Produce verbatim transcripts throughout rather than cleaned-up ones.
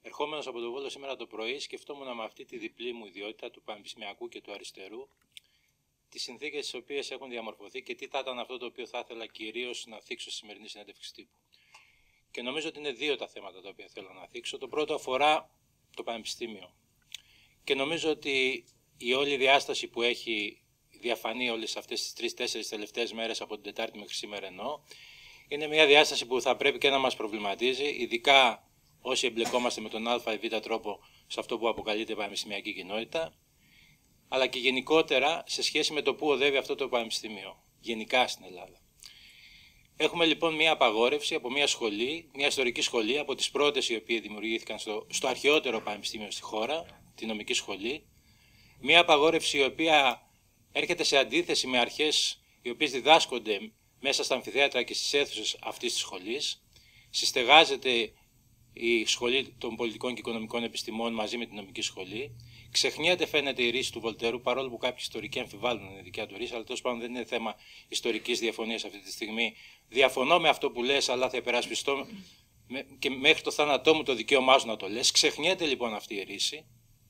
Ερχόμενος από το Βόλο σήμερα το πρωί, σκεφτόμουν με αυτή τη διπλή μου ιδιότητα του πανεπιστημιακού και του αριστερού, τις συνθήκες τις οποίες έχουν διαμορφωθεί και τι θα ήταν αυτό το οποίο θα ήθελα κυρίως να θίξω στη σημερινή συνέντευξη τύπου. Και νομίζω ότι είναι δύο τα θέματα τα οποία θέλω να θίξω. Το πρώτο αφορά το πανεπιστήμιο. Και νομίζω ότι η όλη διάσταση που έχει διαφανεί όλες αυτές τις τρεις-τέσσερις τελευταίες μέρες από την Τετάρτη μέχρι σήμερα εννοώ, είναι μια διάσταση που θα πρέπει και να μας προβληματίζει, ειδικά όσοι εμπλεκόμαστε με τον α ή β τρόπο σε αυτό που αποκαλείται πανεπιστημιακή κοινότητα, αλλά και γενικότερα σε σχέση με το πού οδεύει αυτό το πανεπιστήμιο, γενικά στην Ελλάδα. Έχουμε λοιπόν μια απαγόρευση από μια σχολή, μια ιστορική σχολή, από τις πρώτες οι οποίες δημιουργήθηκαν στο, στο αρχαιότερο πανεπιστήμιο στη χώρα, τη νομική σχολή, μια απαγόρευση η οποία έρχεται σε αντίθεση με αρχές οι οποίες διδάσκονται μέσα στα αμφιθέατρα και στις αίθουσες αυτής της σχολής. Συστεγάζεται η Σχολή των Πολιτικών και Οικονομικών Επιστημών μαζί με την νομική σχολή. Ξεχνιέται, φαίνεται, η ρίση του Βολτέρου, παρόλο που κάποιοι ιστορικοί αμφιβάλλουν την δικιά του ρίση, αλλά τέλος πάντων δεν είναι θέμα ιστορικής διαφωνίας αυτή τη στιγμή. Διαφωνώ με αυτό που λες, αλλά θα υπερασπιστώ και μέχρι το θάνατό μου το δικαίωμά σου να το λες. Ξεχνιέται λοιπόν αυτή η ρίση.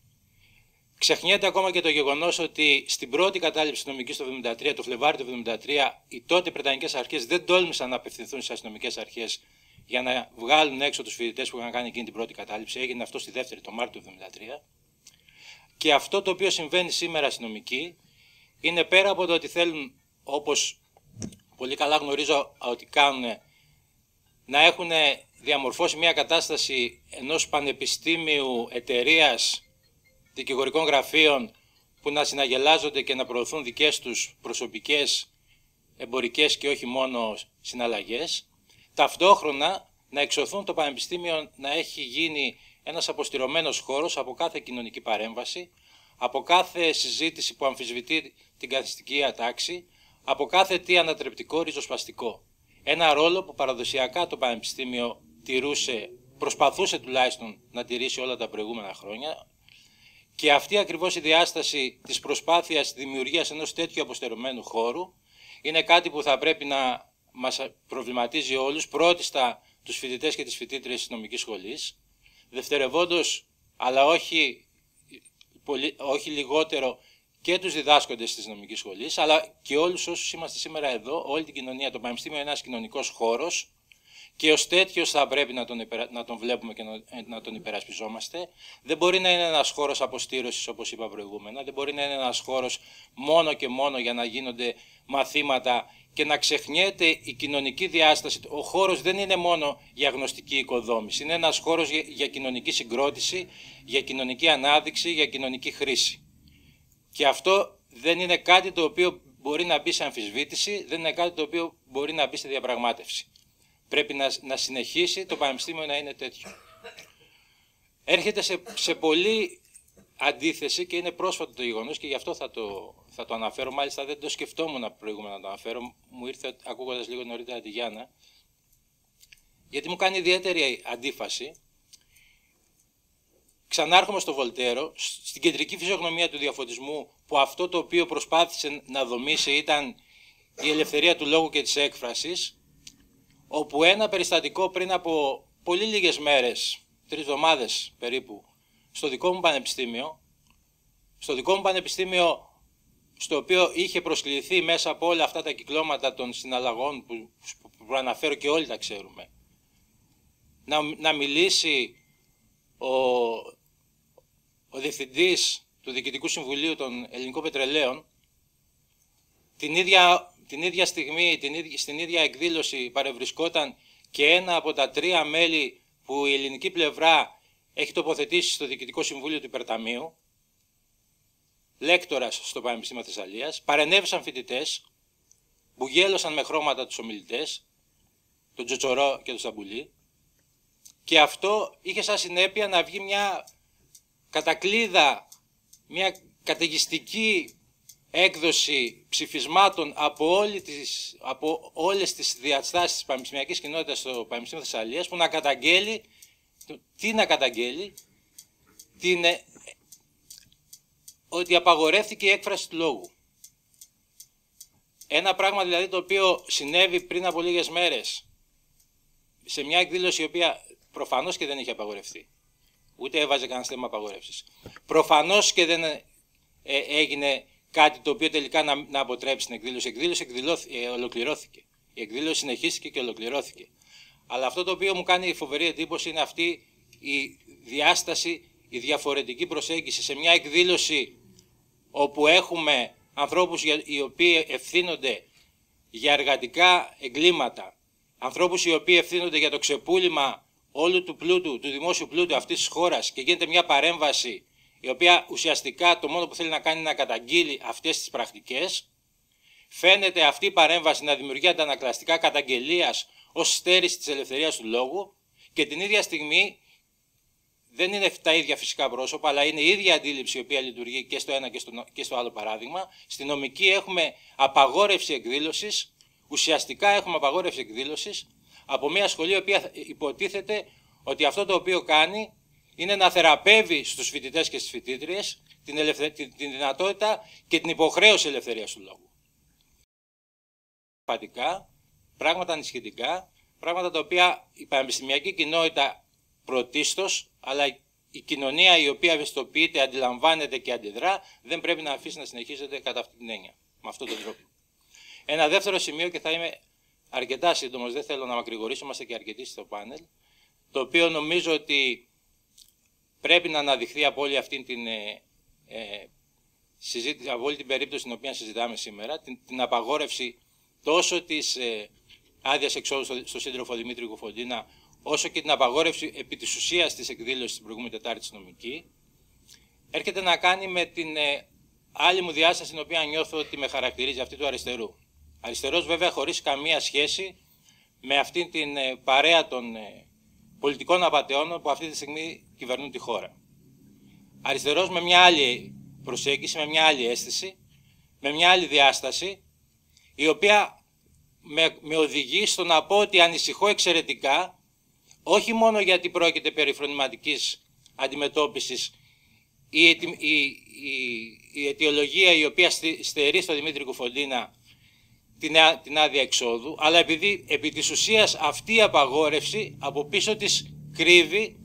Ξεχνιέται ακόμα και το γεγονός ότι στην πρώτη κατάληψη νομικής το εβδομήντα τρία, το Φλεβάρι του εβδομήντα τρία, οι τότε Βρετανικές αρχές δεν τόλμησαν να απευθυνθούν στις αστυνομικές αρχές για να βγάλουν έξω τους φοιτητές που είχαν κάνει εκείνη την πρώτη κατάληψη. Έγινε αυτό στη δεύτερη, το Μάρτιο του εβδομήντα τρία. Και αυτό το οποίο συμβαίνει σήμερα στη νομική είναι, πέρα από το ότι θέλουν, όπως πολύ καλά γνωρίζω ότι κάνουν, να έχουν διαμορφώσει μια κατάσταση ενός πανεπιστήμιου εταιρείας δικηγορικών γραφείων που να συναγελάζονται και να προωθούν δικές τους προσωπικές, εμπορικές και όχι μόνο συναλλαγές. Ταυτόχρονα να εξωθούν το πανεπιστήμιο να έχει γίνει ένας αποστηρωμένος χώρος από κάθε κοινωνική παρέμβαση, από κάθε συζήτηση που αμφισβητεί την καθιστική ατάξη, από κάθε τι ανατρεπτικό, ριζοσπαστικό. Ένα ρόλο που παραδοσιακά το πανεπιστήμιο τηρούσε, προσπαθούσε τουλάχιστον να τηρήσει όλα τα προηγούμενα χρόνια, και αυτή ακριβώς η διάσταση της προσπάθειας δημιουργίας ενός τέτοιου αποστηρωμένου χώρου είναι κάτι που θα πρέπει να μας προβληματίζει όλους, πρώτιστα τους φοιτητές και τις φοιτήτριες της νομικής σχολής, δευτερευόντως, αλλά όχι, πολύ, όχι λιγότερο, και τους διδάσκοντες της νομικής σχολής, αλλά και όλους όσους είμαστε σήμερα εδώ, όλη την κοινωνία. Το πανεπιστήμιο είναι ένας κοινωνικός χώρος και ως τέτοιος θα πρέπει να τον, υπερα... να τον βλέπουμε και να... να τον υπερασπιζόμαστε. Δεν μπορεί να είναι ένας χώρος αποστήρωσης, όπως είπα προηγούμενα, δεν μπορεί να είναι ένας χώρος μόνο και μόνο για να γίνονται μαθήματα και να ξεχνιέται η κοινωνική διάσταση. Ο χώρος δεν είναι μόνο για γνωστική οικοδόμηση, είναι ένας χώρος για, για κοινωνική συγκρότηση, για κοινωνική ανάδειξη, για κοινωνική χρήση. Και αυτό δεν είναι κάτι το οποίο μπορεί να μπει σε αμφισβήτηση, δεν είναι κάτι το οποίο μπορεί να μπει σε διαπραγμάτευση. Πρέπει να, να συνεχίσει το πανεπιστήμιο να είναι τέτοιο. Έρχεται σε, σε πολύ αντίθεση και είναι πρόσφατο το γεγονός και γι' αυτό θα το, θα το αναφέρω. Μάλιστα δεν το σκεφτόμουν προηγούμενα να το αναφέρω. Μου ήρθε ακούγοντας λίγο νωρίτερα τη Γιάννα. Γιατί μου κάνει ιδιαίτερη αντίφαση. Ξανάρχομαι στο Βολτέρο, στην κεντρική φυσιογνωμία του διαφωτισμού, που αυτό το οποίο προσπάθησε να δομήσει ήταν η ελευθερία του λόγου και της έκφρασης, όπου ένα περιστατικό πριν από πολύ λίγες μέρες, τρεις εβδομάδες περίπου, στο δικό μου πανεπιστήμιο, στο δικό μου πανεπιστήμιο, στο οποίο είχε προσκληθεί μέσα από όλα αυτά τα κυκλώματα των συναλλαγών που, που προαναφέρω και όλοι τα ξέρουμε, να, να μιλήσει ο, ο διευθυντής του Διοικητικού Συμβουλίου των Ελληνικών Πετρελαίων, την ίδια, την ίδια στιγμή, την ίδια, στην ίδια εκδήλωση παρευρισκόταν και ένα από τα τρία μέλη που η ελληνική πλευρά έχει τοποθετήσει στο Διοικητικό Συμβούλιο του Υπερταμείου, λέκτορας στο Πανεπιστήμιο Θεσσαλίας. Παρενέβησαν φοιτητές που γέλωσαν με χρώματα τους ομιλητές, τον Τζοτσορό και τον Σταμπουλή, και αυτό είχε σαν συνέπεια να βγει μια κατακλείδα, μια καταιγιστική έκδοση ψηφισμάτων από, όλη τις, από όλες τις διαστάσεις της πανεπιστημιακής κοινότητας στο Πανεπιστήμιο Θεσσαλίας, που να καταγγέλει, τι να καταγγέλει, την, ότι απαγορεύτηκε η έκφραση του λόγου. Ένα πράγμα δηλαδή το οποίο συνέβη πριν από λίγες μέρες σε μια εκδήλωση η οποία προφανώς και δεν είχε απαγορευτεί. ούτε έβαζε κανένα θέμα απαγόρευσης. Προφανώς και δεν ε, έγινε κάτι το οποίο τελικά να, να αποτρέψει την εκδήλωση. Η εκδήλωση ε, ολοκληρώθηκε. Η εκδήλωση συνεχίστηκε και ολοκληρώθηκε. Αλλά αυτό το οποίο μου κάνει φοβερή εντύπωση είναι αυτή η διάσταση, η διαφορετική προσέγγιση σε μια εκδήλωση όπου έχουμε ανθρώπους οι οποίοι ευθύνονται για εργατικά εγκλήματα, ανθρώπους οι οποίοι ευθύνονται για το ξεπούλημα όλου του πλούτου, του δημόσιου πλούτου αυτής της χώρας και γίνεται μια παρέμβαση η οποία ουσιαστικά το μόνο που θέλει να κάνει είναι να καταγγείλει αυτές τις πρακτικές. Φαίνεται αυτή η παρέμβαση να δημιουργεί αντανακλαστικά καταγγελίας ως στέρηση της ελευθερίας του λόγου και την ίδια στιγμή δεν είναι τα ίδια φυσικά πρόσωπα, αλλά είναι η ίδια αντίληψη η οποία λειτουργεί και στο ένα και στο, και στο άλλο παράδειγμα. Στη νομική έχουμε απαγόρευση εκδήλωσης, ουσιαστικά έχουμε απαγόρευση εκδήλωσης από μια σχολή η οποία υποτίθεται ότι αυτό το οποίο κάνει είναι να θεραπεύει στους φοιτητές και στις φοιτήτριες την, ελευθε... την, την δυνατότητα και την υποχρέωση ελευθερίας του λόγου. Πατικά, πράγματα ανησυχητικά, πράγματα τα οποία η πανεπιστημιακή κοινότητα πρωτίστως, αλλά η κοινωνία η οποία ευαισθητοποιείται, αντιλαμβάνεται και αντιδρά, δεν πρέπει να αφήσει να συνεχίζεται κατά αυτή την έννοια, με αυτόν τον τρόπο. Ένα δεύτερο σημείο, και θα είμαι αρκετά σύντομος, δεν θέλω να μακρηγορήσω, είμαστε και αρκετοί στο πάνελ, το οποίο νομίζω ότι πρέπει να αναδειχθεί από όλη αυτή την ε, ε, συζήτηση, από όλη την περίπτωση την οποία συζητάμε σήμερα, την, την απαγόρευση τόσο της ε, άδειας εξόδου στο, στο σύντροφο Δημήτρη Κουφοντίνα, όσο και την απαγόρευση επί της ουσίας της εκδήλωσης την προηγούμενη Τετάρτη στη νομική, έρχεται να κάνει με την ε, άλλη μου διάσταση την οποία νιώθω ότι με χαρακτηρίζει, αυτή του αριστερού. Αριστερός βέβαια χωρίς καμία σχέση με αυτή την ε, παρέα των ε, πολιτικών απατεώνων που αυτή τη στιγμή κυβερνούν τη χώρα. Αριστερός με μια άλλη προσέγγιση, με μια άλλη αίσθηση, με μια άλλη διάσταση, η οποία με, με οδηγεί στο να πω ότι ανησυχώ εξαιρετικά, όχι μόνο γιατί πρόκειται περί φρονηματικής αντιμετώπισης, η, η, η, η αιτιολογία η οποία στερεί στο Δημήτρη Κουφοντίνα την, την άδεια εξόδου, αλλά επειδή επί της ουσίας αυτή η απαγόρευση από πίσω της κρύβει,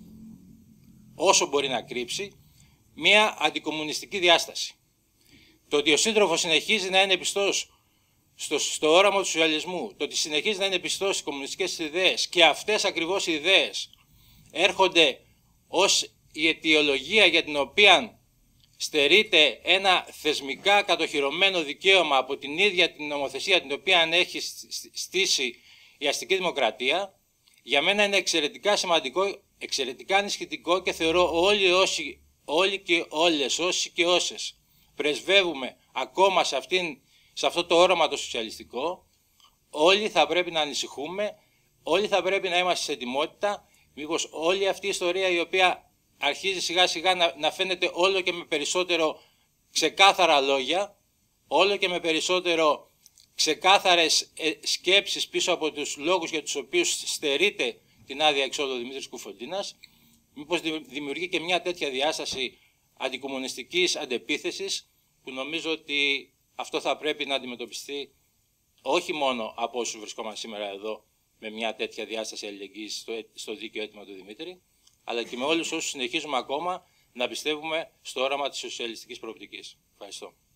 όσο μπορεί να κρύψει, μια αντικομμουνιστική διάσταση. Το ότι ο σύντροφος συνεχίζει να είναι πιστός στο, στο όραμα του σοσιαλισμού, το ότι συνεχίζει να είναι πιστός στις κομμουνιστικές ιδέες και αυτές ακριβώς οι ιδέες έρχονται ως η αιτιολογία για την οποία στερείται ένα θεσμικά κατοχυρωμένο δικαίωμα από την ίδια την νομοθεσία την οποία έχει στήσει η αστική δημοκρατία, για μένα είναι εξαιρετικά σημαντικό, εξαιρετικά ανησυχητικό και θεωρώ όλοι, όσοι, όλοι και όλες, όσοι και όσες πρεσβεύουμε ακόμα σε, αυτήν, σε αυτό το όραμα το σοσιαλιστικό, όλοι θα πρέπει να ανησυχούμε, όλοι θα πρέπει να είμαστε σε ετοιμότητα, μήπως όλη αυτή η ιστορία η οποία αρχίζει σιγά σιγά να, να φαίνεται όλο και με περισσότερο ξεκάθαρα λόγια, όλο και με περισσότερο ξεκάθαρες ε, σκέψεις πίσω από τους λόγους για τους οποίους στερείται την άδεια εξόδου Δημήτρης Κουφοντίνας, μήπως δημιουργεί και μια τέτοια διάσταση αντικομμουνιστικής αντεπίθεσης, που νομίζω ότι αυτό θα πρέπει να αντιμετωπιστεί όχι μόνο από όσους βρισκόμαστε σήμερα εδώ με μια τέτοια διάσταση αλληλεγγύης στο, στο δίκαιο αίτημα του Δημήτρη, αλλά και με όλους όσους συνεχίζουμε ακόμα να πιστεύουμε στο όραμα της σοσιαλιστικής προοπτικής. Ευχαριστώ.